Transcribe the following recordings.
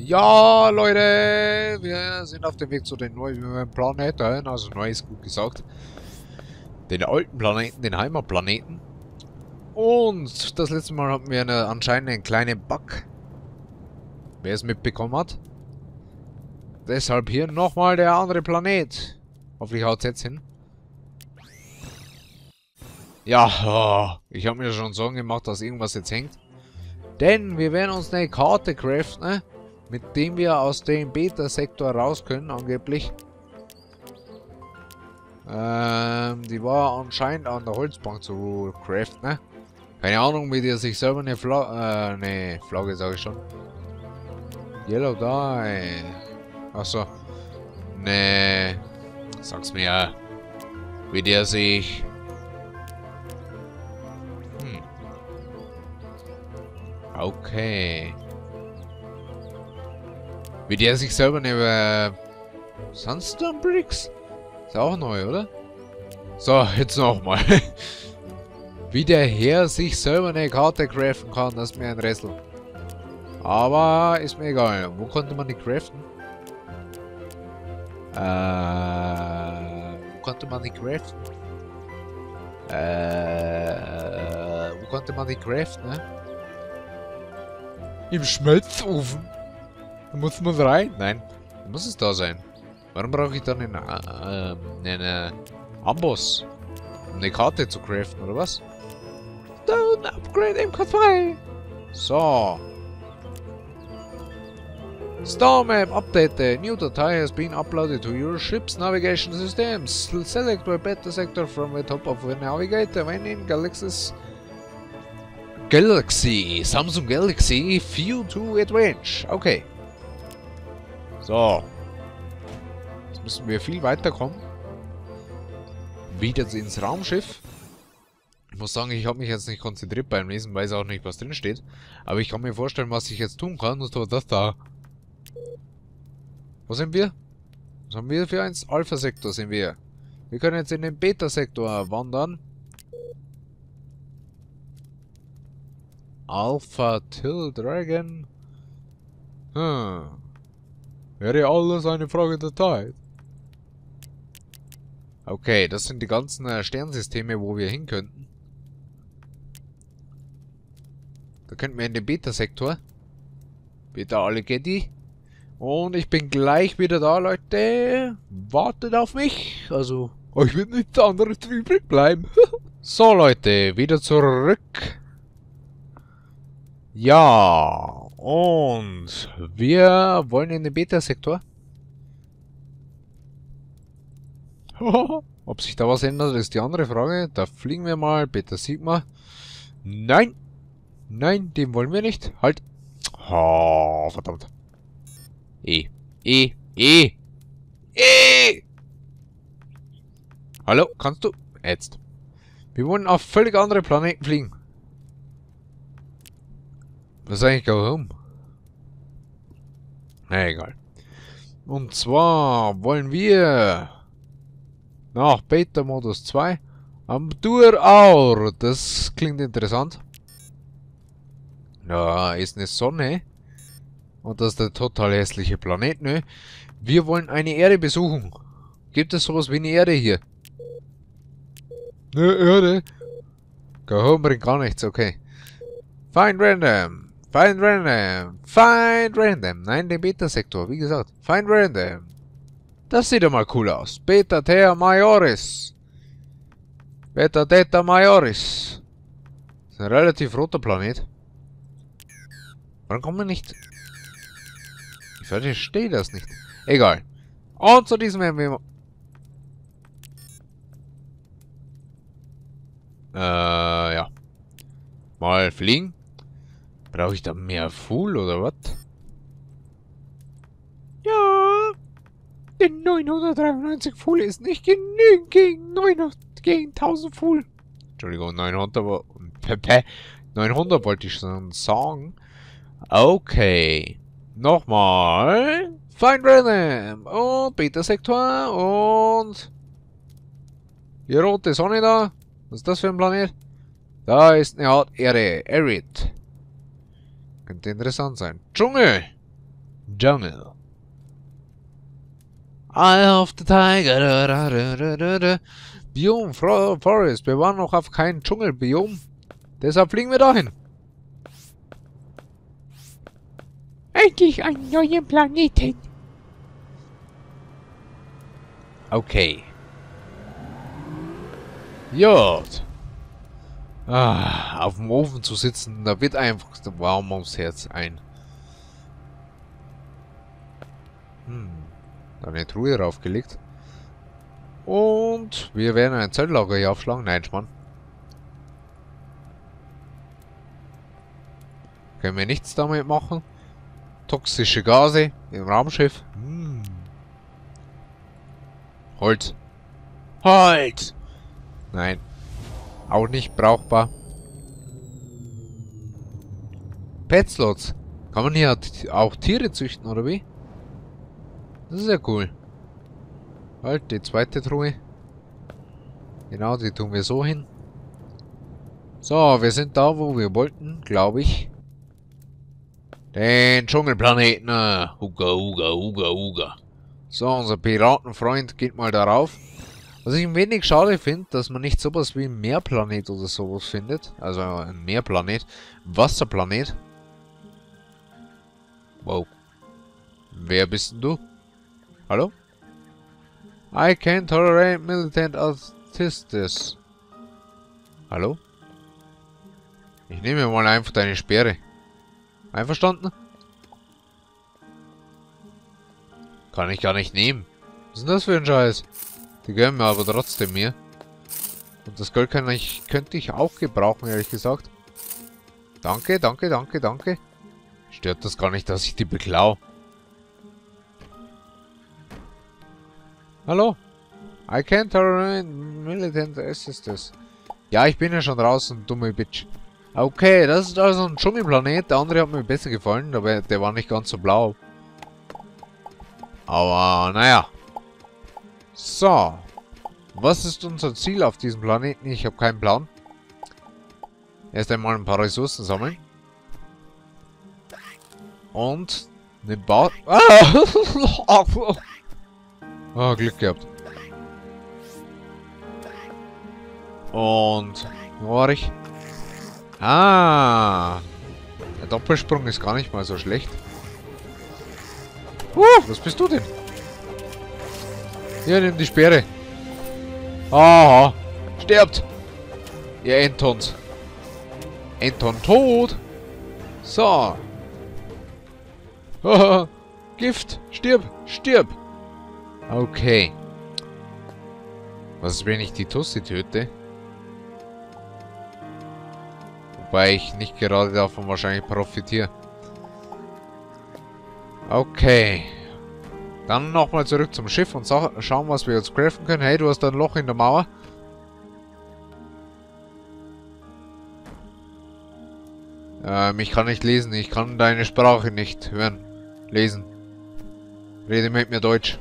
Ja, Leute, wir sind auf dem Weg zu den neuen Planeten, also neu ist gut gesagt. Den alten Planeten, den Heimatplaneten. Und das letzte Mal hatten wir anscheinend einen kleinen Bug. Wer es mitbekommen hat. Deshalb hier nochmal der andere Planet. Hoffentlich haut es jetzt hin. Ja, ich habe mir schon Sorgen gemacht, dass irgendwas jetzt hängt. Denn wir werden uns eine Karte craften, mit dem wir aus dem Beta-Sektor raus können, angeblich. Die war anscheinend an der Holzbank zu craften, Keine Ahnung, wie der sich selber eine Flagge, sage ich schon. Yellow Dye. Achso. Ne. Sag's mir. Wie der sich... Okay. Wie der sich selber eine Sunstone Bricks? Ist auch neu, oder? So, jetzt nochmal. Wie der Herr sich selber eine Karte craften kann, das ist mir ein Rätsel. Aber ist mir egal. Wo konnte man die craften? Wo konnte man die craften? Wo konnte man die craften, ne? Im Schmelzofen. Da muss man rein. Nein, muss es da sein. Warum brauche ich dann einen Amboss? Um eine Karte zu craften, oder was? Don't upgrade MK2. So. Star Map update. New Datei has been uploaded to your ship's navigation systems. Select a beta sector from the top of the navigator when in Samsung Galaxy View 2 Advantage. Okay. So. Jetzt müssen wir viel weiterkommen. Wieder ins Raumschiff. Ich muss sagen, ich habe mich jetzt nicht konzentriert beim Lesen, weiß auch nicht, was drin steht. Aber ich kann mir vorstellen, was ich jetzt tun kann. Und zwar das da. Wo sind wir? Was haben wir für eins? Alpha-Sektor sind wir. Wir können jetzt in den Beta-Sektor wandern. Alpha Till Dragon. Wäre alles eine Frage der Zeit. Okay, das sind die ganzen Sternsysteme, wo wir hin könnten. Da könnten wir in den Beta-Sektor. Beta Alligetti. Und ich bin gleich wieder da, Leute. Wartet auf mich. Also, euch wird nichts anderes übrig bleiben. So, Leute, wieder zurück. Ja, und wir wollen in den Beta-Sektor. Ob sich da was ändert, ist die andere Frage. Da fliegen wir mal. Beta Sigma. Nein. Nein, den wollen wir nicht. Halt. Oh, verdammt. Hallo, kannst du? Jetzt. Wir wollen auf völlig andere Planeten fliegen. Was ist eigentlich warum? Na egal. Und zwar wollen wir nach Beta-Modus 2 am Duraur. Das klingt interessant. Da ist eine Sonne. Und das ist der total hässliche Planet, ne? Wir wollen eine Erde besuchen. Gibt es sowas wie eine Erde hier? Eine Erde? Gehören bringt gar nichts, okay. Find random. Find random. Find random. Nein, den Beta-Sektor, wie gesagt. Find random. Das sieht ja mal cool aus. Beta Thea Majoris. Beta Theta Majoris. Das ist ein relativ roter Planet. Warum kommen wir nicht... Ich verstehe das nicht. Egal. Und zu diesem werden wir... ja. Mal fliegen. Brauche ich da mehr Full oder was? Ja. Denn 993 Full ist nicht genügend gegen 1000 Full. Entschuldigung, 900 900 wollte ich schon sagen. Okay. Nochmal. Find Random. Und Beta-Sektor. Und... Die rote Sonne da. Was ist das für ein Planet? Da ist eine Art Erde. Arid. Könnte interessant sein. Dschungel. Jungle. Eye of the Tiger. Da, da, da, da, da, da. Biom Forest. Wir waren noch auf kein Dschungelbiom. Deshalb fliegen wir dahin. Endlich einen neuen Planeten. Okay. Jod. Auf dem Ofen zu sitzen, da wird einfach warm ums Herz ein. Da eine Truhe draufgelegt. Und wir werden ein Zelllager hier aufschlagen. Nein, Schmarrn. Können wir nichts damit machen. Toxische Gase im Raumschiff. Holz. Holz! Nein. Auch nicht brauchbar. Petslots. Kann man hier auch Tiere züchten, oder wie? Das ist ja cool. Halt, die zweite Truhe. Genau, die tun wir so hin. So, wir sind da, wo wir wollten, glaube ich. Den Dschungelplaneten. Huga, huga, huga, huga. So, unser Piratenfreund geht mal darauf. Was ich ein wenig schade finde, dass man nicht sowas wie ein Meerplanet oder sowas findet. Also ein Meerplanet. Wasserplanet. Wow. Wer bist denn du? Hallo? I can't tolerate militant artists. Hallo? Ich nehme mal einfach deine Speere. Einverstanden? Kann ich gar nicht nehmen. Was ist denn das für ein Scheiß? Die gehören mir aber trotzdem mir. Und das Geld könnte ich auch gebrauchen, ehrlich gesagt. Danke, danke, danke, danke. Stört das gar nicht, dass ich die beklau. Hallo? I can't tolerate militant assistance. Ja, ich bin ja schon draußen, dumme Bitch. Okay, das ist also ein Dschungelplanet. Der andere hat mir besser gefallen, aber der war nicht ganz so blau. Aber, naja. So. Was ist unser Ziel auf diesem Planeten? Ich habe keinen Plan. Erst einmal ein paar Ressourcen sammeln. Und eine Ah, Glück gehabt. Und wo war ich? Ah. Der Doppelsprung ist gar nicht mal so schlecht. Was bist du denn? Hier, nimm die Speere. Aha. Stirbt. Ihr Entons. Enton tot. So. Haha. Gift. Stirb. Stirb. Okay. Was ist, wenn ich die Tussi töte? Wobei ich nicht gerade davon wahrscheinlich profitiere. Okay. Dann nochmal zurück zum Schiff und schauen, was wir jetzt craften können. Hey, du hast ein Loch in der Mauer. Ich kann nicht lesen. Ich kann deine Sprache nicht hören. Lesen. Rede mit mir Deutsch.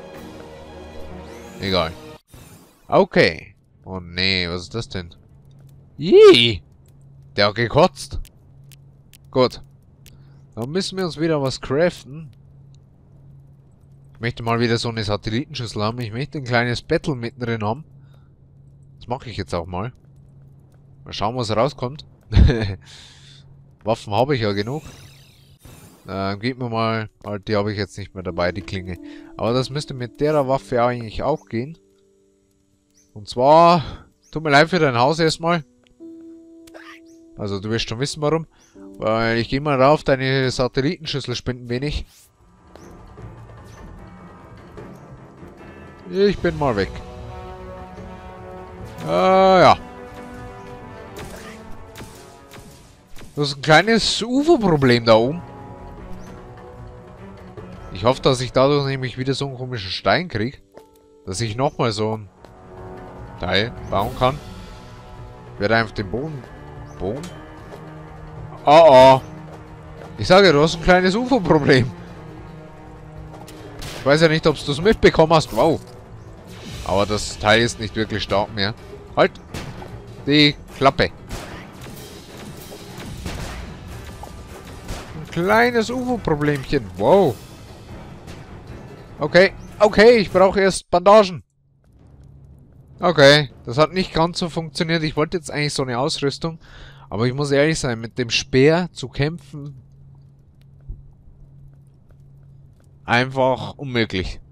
Egal. Okay. Oh nee, was ist das denn? Ih! Der hat gekotzt. Gut. Dann müssen wir uns wieder was craften. Ich möchte mal wieder so eine Satellitenschüssel haben. Ich möchte ein kleines Battle mittendrin haben. Das mache ich jetzt auch mal. Mal schauen, was rauskommt. Waffen habe ich ja genug. Gib mir mal... Die habe ich jetzt nicht mehr dabei, die Klinge. Aber das müsste mit der Waffe eigentlich auch gehen. Und zwar... Tut mir leid für dein Haus erstmal. Also du wirst schon wissen, warum. Weil ich gehe mal rauf, deine Satellitenschüssel spinnt ein wenig. Ich bin mal weg. Ja. Das ist ein kleines UFO-Problem da oben. Ich hoffe, dass ich dadurch nämlich wieder so einen komischen Stein kriege. Dass ich nochmal so ein Teil bauen kann. Ich werde einfach den Boden... Oh. Ich sage, du hast ein kleines UFO-Problem. Ich weiß ja nicht, ob du es mitbekommen hast. Wow. Aber das Teil ist nicht wirklich stark mehr. Halt. Die Klappe. kleines UFO-Problemchen. Wow. Okay, okay, ich brauche erst Bandagen. Okay, das hat nicht ganz so funktioniert. Ich wollte jetzt eigentlich so eine Ausrüstung. Aber ich muss ehrlich sein, mit dem Speer zu kämpfen... einfach unmöglich.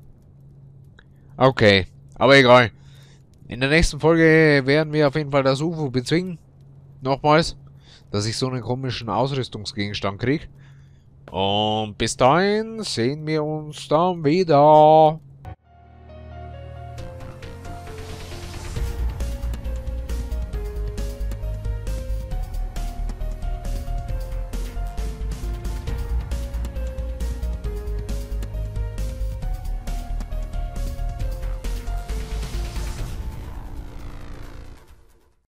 Okay, aber egal. In der nächsten Folge werden wir auf jeden Fall das UFO bezwingen. Nochmals. Dass ich so einen komischen Ausrüstungsgegenstand kriege. Und bis dahin sehen wir uns dann wieder.